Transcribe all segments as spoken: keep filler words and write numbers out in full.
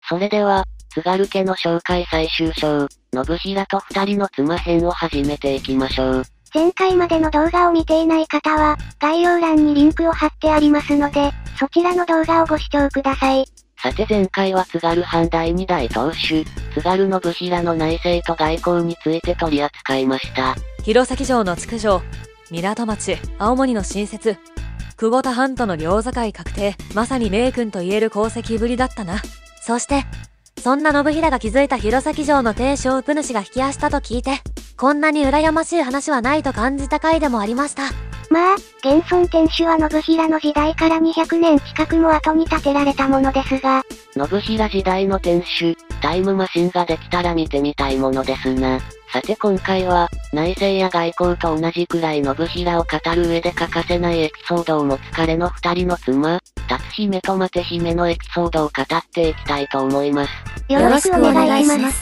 それでは、津軽家の紹介最終章、信平と二人の妻編を始めていきましょう。 前回までの動画を見ていない方は、概要欄にリンクを貼ってありますので、そちらの動画をご視聴ください。 さて前回は津軽藩だいに代当主、津軽信平の内政と外交について取り扱いました。 弘前城の築城、港町、青森の新設、久保田藩との領境確定、まさに名君と言える功績ぶりだったな。そして、そんな信平が築いた弘前城の天守をウ主が引き足したと聞いて、こんなに羨ましい話はないと感じた回でもありました。 まあ、現存天守は信平の時代からにひゃくねん近くも後に建てられたものですが、 信平時代の天守、タイムマシンができたら見てみたいものですな。さて今回は、内政や外交と同じくらい信平を語る上で欠かせないエピソードを持つ彼の二人の妻、達姫とマテ姫のエピソードを語っていきたいと思います。 よろしくお願いします。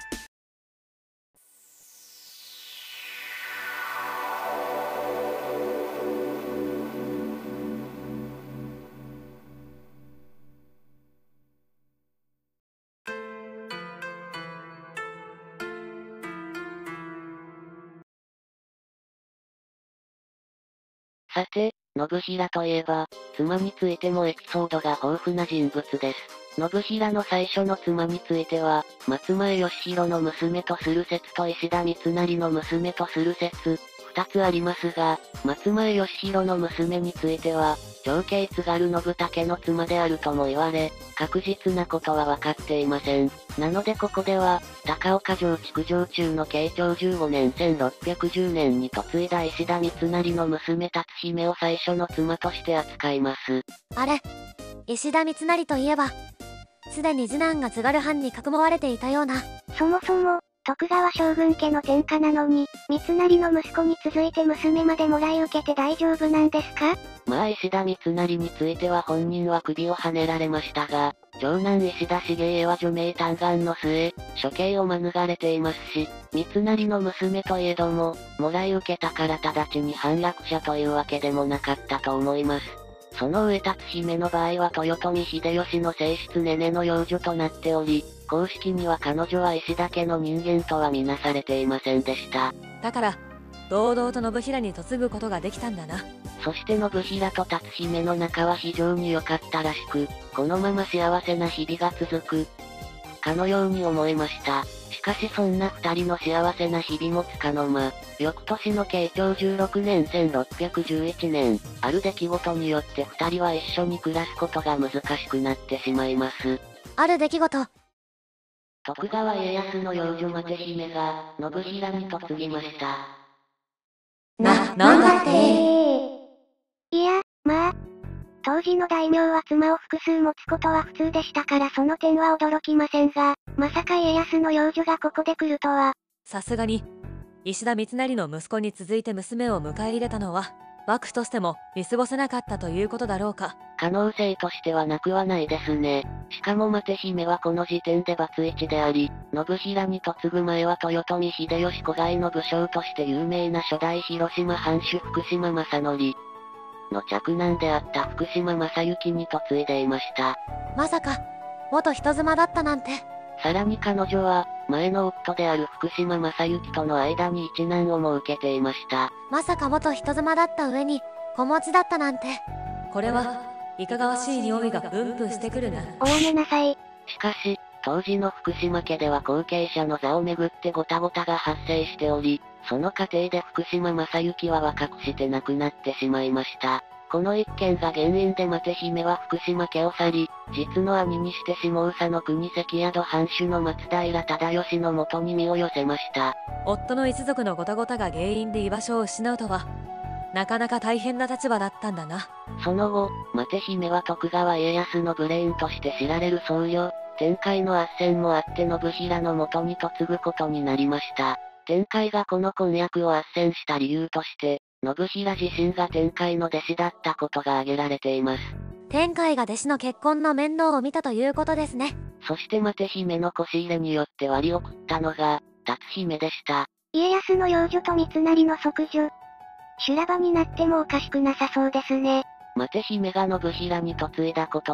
さて、信平といえば、妻についてもエピソードが豊富な人物です。信平の最初の妻については、松前義弘の娘とする説と石田三成の娘とする説、二つありますが、松前義弘の娘については、長兄津軽信武の妻であるとも言われ、確実なことは分かっていません。なのでここでは、高岡城築城中の慶長じゅうごねんせんろっぴゃくじゅうねんに嫁いだ石田三成の娘達姫を最初の妻として扱います。 あれ、石田三成といえば、すでに次男が津軽藩にかくまわれていたような。 そもそも、徳川将軍家の天下なのに、三成の息子に続いて娘までもらい受けて大丈夫なんですか？ まあ石田三成については本人は首をはねられましたが、長男石田茂家は除名嘆願の末、処刑を免れていますし、三成の娘といえども、もらい受けたから直ちに反落者というわけでもなかったと思います。その上達姫の場合は豊臣秀吉の正室ネネの養女となっており、公式には彼女は石田家の人間とは見なされていませんでした。 だから、堂々と信平に嫁ぐことができたんだな。 そして信平と達姫の仲は非常に良かったらしく、このまま幸せな日々が続く、かのように思えました。しかしそんな二人の幸せな日々もつかの間、翌年の慶長じゅうろくねんせんろっぴゃくじゅういちねん、ある出来事によって二人は一緒に暮らすことが難しくなってしまいます。 ある出来事。 徳川家康の養女マテ姫が、信平に嫁ぎました。 な、なんだっていや、まあ、当時の大名は妻を複数持つことは普通でしたからその点は驚きませんが、まさか家康の養女がここで来るとは。 さすがに、石田三成の息子に続いて娘を迎え入れたのは、幕府としても見過ごせなかったということだろうか。 可能性としてはなくはないですね。しかもマテ姫はこの時点でバツイチであり、信平に嫁ぐ前は豊臣秀吉子飼いの武将として有名な初代広島藩主福島正則の嫡男であった福島正幸に嫁いでいました。 まさか、元人妻だったなんて。 さらに彼女は、前の夫である福島正幸との間に一男をも受けていました。 まさか元人妻だった上に、子持ちだったなんて。これは、いかがわしい匂いが分布してくるな。 おやめなさい。 しかし、当時の福島家では後継者の座をめぐってごたごたが発生しており、その過程で福島正幸は若くして亡くなってしまいました。この一件が原因でマテ姫は福島家を去り、実の兄にして下総の国関宿藩主の松平忠義のもとに身を寄せました。 夫の一族のごたごたが原因で居場所を失うとは、なかなか大変な立場だったんだな。 その後、マテ姫は徳川家康のブレーンとして知られる僧侶、天海の斡旋もあって信平のもとに嫁ぐことになりました。天海がこの婚約を斡旋した理由として、信平自身が天海の弟子だったことが挙げられています。 天海が弟子の結婚の面倒を見たということですね。 そしてマテ姫の腰入れによって割り送ったのが、達姫でした。 家康の養女と三成の息女。修羅場になってもおかしくなさそうですね。 マテ姫が信平に嫁いだことで、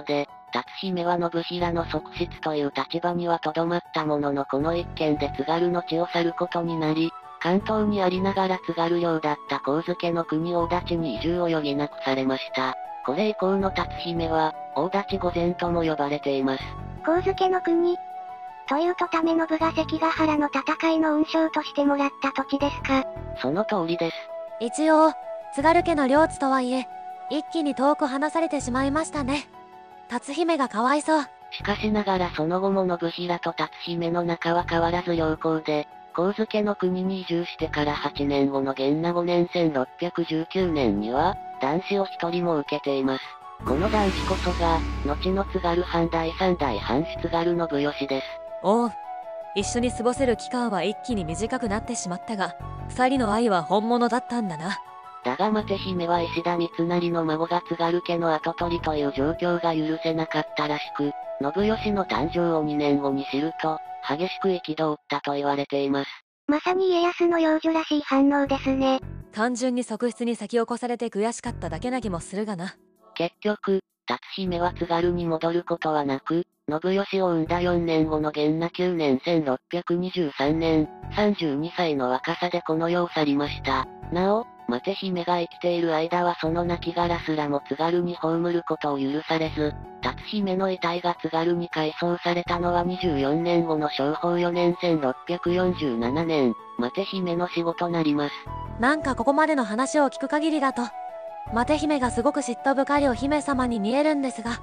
辰姫は信平の側室という立場にはとどまったもののこの一件で津軽の地を去ることになり、関東にありながら津軽領だった上野の国大立に移住を余儀なくされました。これ以降の辰姫は、大立御前とも呼ばれています。 上野の国というと為信が関ヶ原の戦いの恩賞としてもらった土地ですか？ その通りです。 一応、津軽家の領地とはいえ、一気に遠く離されてしまいましたね。辰姫がかわいそう。 しかしながらその後も信平と辰姫の仲は変わらず良好で、上野の国に移住してからはちねんごの元和ごねんせんろっぴゃくじゅうきゅうねんには、男子を一人も受けています。この男子こそが、後の津軽藩第三代藩主津軽信義です。 おう。一緒に過ごせる期間は一気に短くなってしまったが、二人の愛は本物だったんだな。 だが待姫は石田三成の孫が津軽家の跡取りという状況が許せなかったらしく、信義の誕生をにねんごに知ると、激しく憤ったと言われています。 まさに家康の幼女らしい反応ですね。 単純に側室に先を越されて悔しかっただけな気もするがな。 結局、辰姫は津軽に戻ることはなく、信義を産んだよねんごの元和きゅうねんせんろっぴゃくにじゅうさんねん、さんじゅうにさいの若さでこの世を去りました。なお、待姫が生きている間はその亡骸すらも津軽に葬ることを許されず、辰姫の遺体が津軽に改装されたのはにじゅうよねんごの正保よねんせんろっぴゃくよんじゅうななねん、待姫の死後となります。 なんかここまでの話を聞く限りだと、待姫がすごく嫉妬深いお姫様に見えるんですが。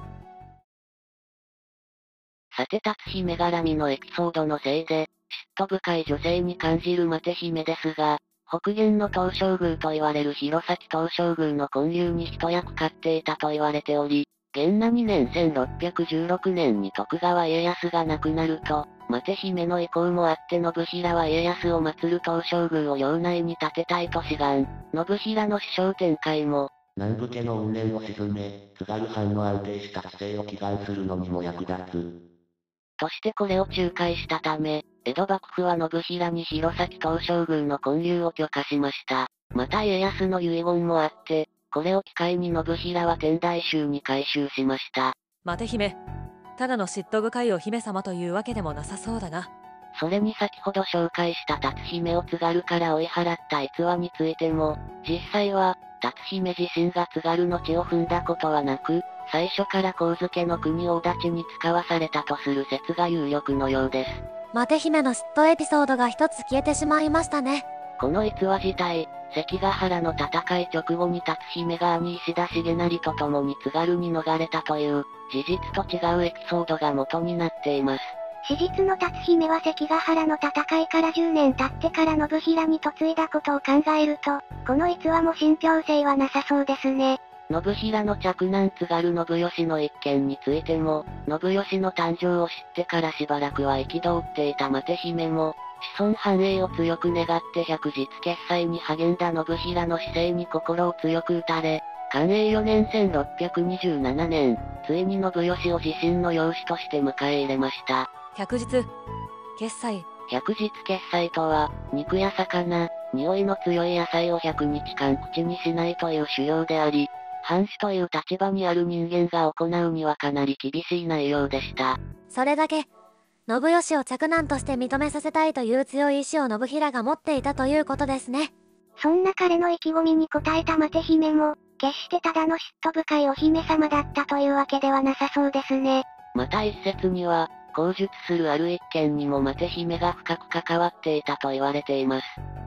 さて辰姫絡みのエピソードのせいで、嫉妬深い女性に感じる待姫ですが、北限の東照宮と言われる弘前東照宮の建立に一役買っていたと言われており、元和にねんせんろっぴゃくじゅうろくねんに徳川家康が亡くなると、待姫の意向もあって信平は家康を祀る東照宮を領内に建てたいと志願。信平の師匠展開も、 南部家の怨念を鎮め、津軽藩の安定した地政を祈願するのにも役立つ。 としてこれを仲介したため、江戸幕府は信平に弘前東照宮の建立を許可しました。また家康の遺言もあって、これを機会に信平は天台宗に改宗しました。 待姫、ただの嫉妬深いお姫様というわけでもなさそうだな。 それに先ほど紹介した辰姫を津軽から追い払った逸話についても、実際は、辰姫自身が津軽の地を踏んだことはなく、最初から上野の国大立に使わされたとする説が有力のようです。 待姫の嫉妬エピソードが一つ消えてしまいましたね。 この逸話自体、関ヶ原の戦い直後に辰姫が兄石田重成と共に津軽に逃れたという、事実と違うエピソードが元になっています。 史実の辰姫は関ヶ原の戦いからじゅうねん経ってから信平に嫁いだことを考えると、この逸話も信憑性はなさそうですね。 信平の嫡男津軽信義の一件についても、信義の誕生を知ってからしばらくは憤っていた待姫も、子孫繁栄を強く願って百日決済に励んだ信平の姿勢に心を強く打たれ、寛永よねんせんろっぴゃくにじゅうななねん、ついに信義を自身の養子として迎え入れました。 百日決済百日決済とは、肉や魚、匂いの強い野菜をひゃくにちかん口にしないという修行であり、藩主という立場にある人間が行うにはかなり厳しい内容でした。 それだけ、信義を嫡男として認めさせたいという強い意志を信平が持っていたということですね。 そんな彼の意気込みに応えた待姫も、決してただの嫉妬深いお姫様だったというわけではなさそうですね。 また一説には、口述するある一件にも待姫が深く関わっていたと言われています。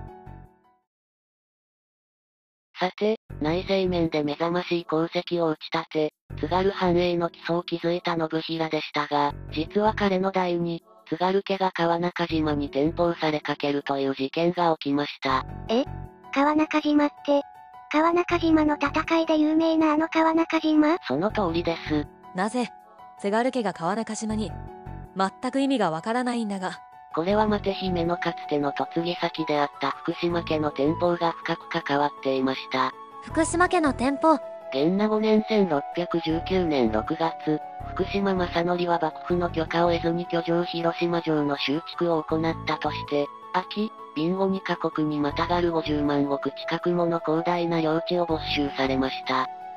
さて、内政面で目覚ましい功績を打ち立て、津軽繁栄の基礎を築いた信平でしたが、実は彼の代に、津軽家が川中島に転封されかけるという事件が起きました。 え？川中島って、川中島の戦いで有名なあの川中島？ その通りです。 なぜ、津軽家が川中島に、全く意味がわからないんだが。 これは待姫のかつての嫁ぎ先であった福島家の転封が深く関わっていました。 福島家の転封？ 元和ごねんせんろっぴゃくじゅうきゅうねんろくがつ、福島正則は幕府の許可を得ずに居城広島城の修築を行ったとして、秋、備後にかこくにまたがるごじゅうまんおく近くもの広大な領地を没収されました。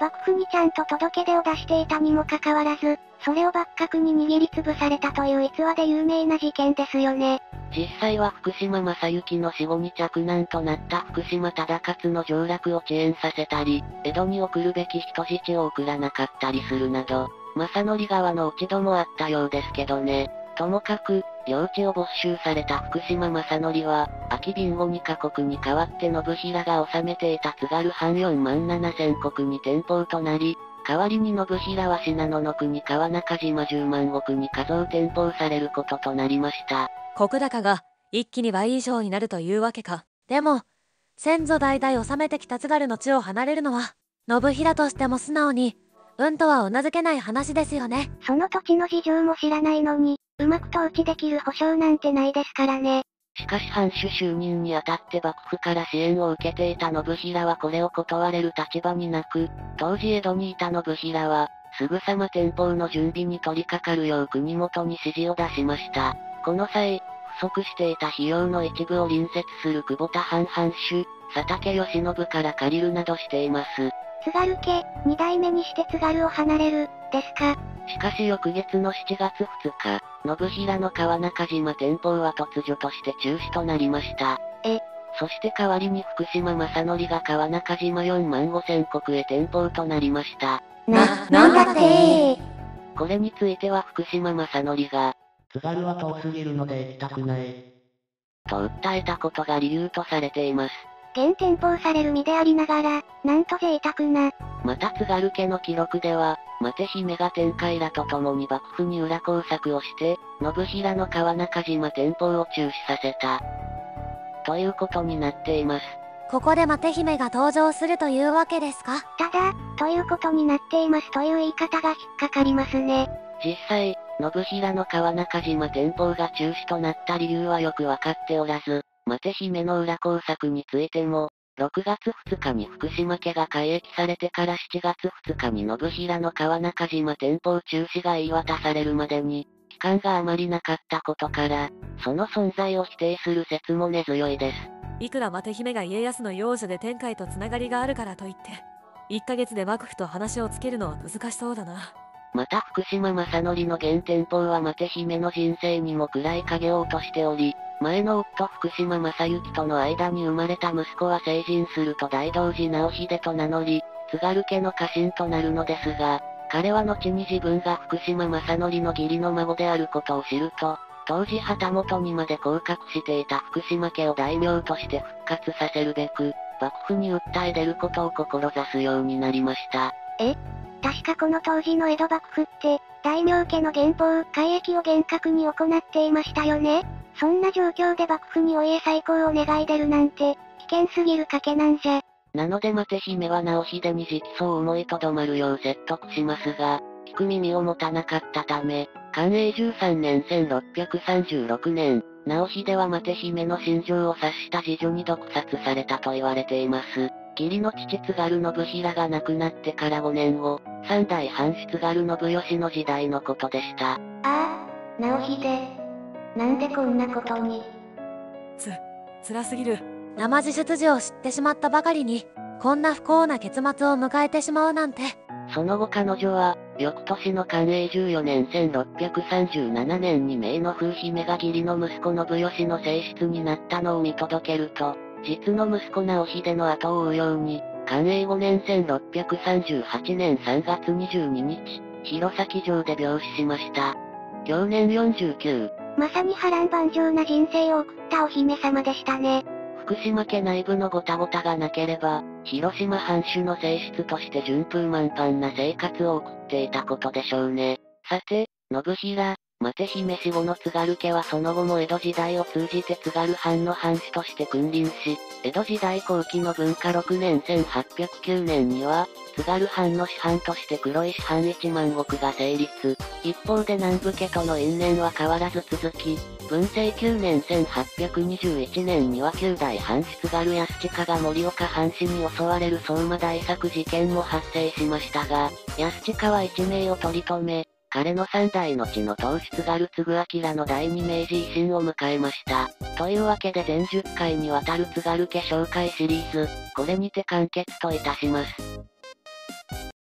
幕府にちゃんと届け出を出していたにもかかわらず、それを幕閣に握りつぶされたという逸話で有名な事件ですよね。 実際は福島正幸の死後に嫡男となった福島忠勝の上洛を遅延させたり、江戸に送るべき人質を送らなかったりするなど、正則側の落ち度もあったようですけどね。ともかく、領地を没収された福島正則は、空き瓶後にカ国に代わって信平が治めていた津軽藩よんまんななせん石に転封となり、代わりに信平は信濃の国川中島じゅうまん石に加増転封されることとなりました。 石高が一気に倍以上になるというわけか。でも、先祖代々治めてきた津軽の地を離れるのは、信平としても素直に、うんとは頷けない話ですよね。 その土地の事情も知らないのに、うまく統治できる保証なんてないですからね。 しかし藩主就任にあたって幕府から支援を受けていた信平はこれを断れる立場になく、当時江戸にいた信平は、すぐさま転封の準備に取り掛かるよう国元に指示を出しました。この際、不足していた費用の一部を隣接する久保田藩藩主、佐竹義信から借りるなどしています。 津軽家、二代目にして津軽を離れる、ですか。 しかし翌月のしちがつふつか、信平の川中島転封は突如として中止となりました。 えそして代わりに福島正則が川中島よんまんごせん石へ転封となりました。 な、なんだってー。 これについては福島正則が、 津軽は遠すぎるので行きたくない。 と訴えたことが理由とされています。 現転封される身でありながら、なんと贅沢な。 また津軽家の記録では、又姫が天海らと共に幕府に裏工作をして、信平の川中島転封を中止させた。ということになっています。 ここで又姫が登場するというわけですか。 ただ、ということになっていますという言い方が引っかかりますね。 実際、信平の川中島転封が中止となった理由はよくわかっておらず、又姫の裏工作についても、ろくがつふつかに福島家が改易されてからしちがつふつかに信平の川中島転封中止が言い渡されるまでに、期間があまりなかったことから、その存在を否定する説も根強いです。 いくら又姫が家康の養女で天海とつながりがあるからといって、いっかげつで幕府と話をつけるのは難しそうだな。 また福島正則の現転封は又姫の人生にも暗い影を落としており、前の夫福島正幸との間に生まれた息子は成人すると大道寺直秀と名乗り、津軽家の家臣となるのですが、彼は後に自分が福島正則の義理の孫であることを知ると、当時旗本にまで降格していた福島家を大名として復活させるべく、幕府に訴え出ることを志すようになりました。 え確かこの当時の江戸幕府って、大名家の減封、改易を厳格に行っていましたよね。そんな状況で幕府にお家再興を願い出るなんて、危険すぎる賭けなんじゃ。 なので又姫は直秀に直訴を思いとどまるよう説得しますが、聞く耳を持たなかったため、寛永じゅうさんねんせんろっぴゃくさんじゅうろくねん、直秀は又姫の心情を察した次女に毒殺されたと言われています。義理の父津軽信平が亡くなってからごねんご、三代藩主津軽信義の時代のことでした。 ああ、直秀。なんでこんなことに。 つ、辛すぎる。生地出自を知ってしまったばかりに、こんな不幸な結末を迎えてしまうなんて。 その後彼女は、翌年の寛永じゅうよねんせんろっぴゃくさんじゅうななねんに姪の風姫が義理の息子信義の正室になったのを見届けると、実の息子直秀の後を追うように、寛永ごねんせんろっぴゃくさんじゅうはちねんさんがつにじゅうににち、弘前城で病死しました。享年よんじゅうきゅう。 まさに波乱万丈な人生を送ったお姫様でしたね。 福島家内部のごたごたがなければ、広島藩主の正室として順風満帆な生活を送っていたことでしょうね。さて、信平、又姫死後の津軽家はその後も江戸時代を通じて津軽藩の藩主として君臨し、江戸時代後期の文化ろくねんせんはっぴゃくきゅうねんには、津軽藩の師範として黒石藩いちまん石が成立。一方で南部家との因縁は変わらず続き、文政きゅうねんせんはっぴゃくにじゅういちねんにはきゅうだい藩主津軽安親が盛岡藩士に襲われる相馬大作事件も発生しましたが、安親は一命を取り留め、彼の三代の地の当主津軽継明の第二明治維新を迎えました。というわけで全じゅっかいにわたる津軽家紹介シリーズ、これにて完結といたします。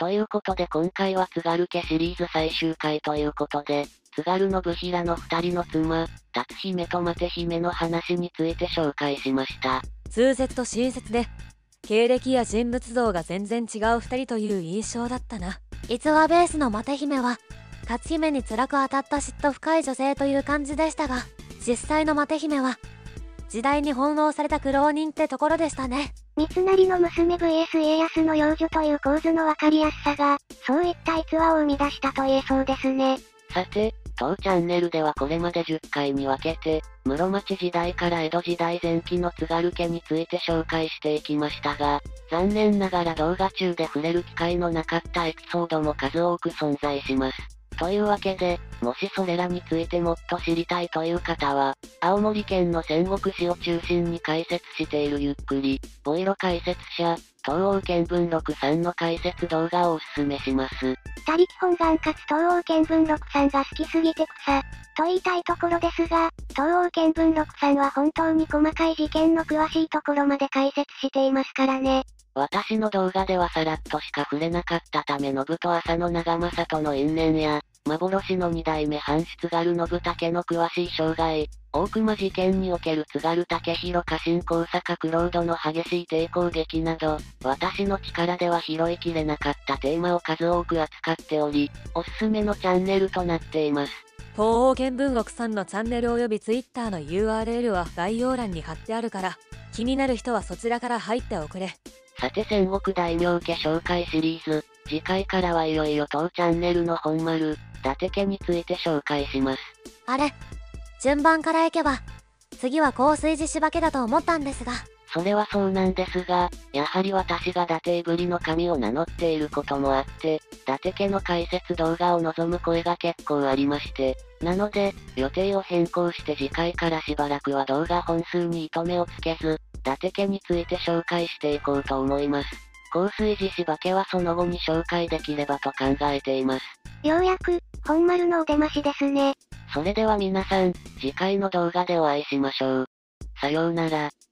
ということで今回は津軽家シリーズ最終回ということで、津軽信平の二人の妻、達姫と負姫の話について紹介しました。 通説と親説で、経歴や人物像が全然違う二人という印象だったな。 逸話ベースの負姫は、達姫に辛く当たった嫉妬深い女性という感じでしたが、実際の負姫は、時代に翻弄された苦労人ってところでしたね。三成の娘 ブイエス 家康の養女という構図のわかりやすさが、そういった逸話を生み出したと言えそうですね。 さて、当チャンネルではこれまでじゅっかいに分けて、室町時代から江戸時代前期の津軽家について紹介していきましたが、残念ながら動画中で触れる機会のなかったエピソードも数多く存在します。というわけで、もしそれらについてもっと知りたいという方は、青森県の戦国史を中心に解説しているゆっくり、ボイロ解説者、東欧見聞録さんの解説動画をおすすめします。 他力本願かつ東欧見聞録さんが好きすぎて草、と言いたいところですが、東欧見聞録さんは本当に細かい事件の詳しいところまで解説していますからね。 私の動画ではさらっとしか触れなかったため信と浅野長政との因縁や、幻の二代目藩主津軽信武の詳しい生涯、大隈事件における津軽武弘家臣高坂九郎殿の激しい抵抗劇など、私の力では拾いきれなかったテーマを数多く扱っており、おすすめのチャンネルとなっています。 東欧見聞録さんのチャンネル及び Twitter の ユーアールエル は概要欄に貼ってあるから、気になる人はそちらから入っておくれ。 さて戦国大名家紹介シリーズ、次回からはいよいよ当チャンネルの本丸、伊達家について紹介します。 あれ、順番からいけば、次は香水寺柴家だと思ったんですが。 それはそうなんですが、やはり私が伊達いぶりの神を名乗っていることもあって、伊達家の解説動画を望む声が結構ありまして、なので、予定を変更して次回からしばらくは動画本数に糸目をつけず、伊達家について紹介していこうと思います。香水寺柴家はその後に紹介できればと考えています。 ようやく、本丸のお出ましですね。 それでは皆さん、次回の動画でお会いしましょう。さようなら。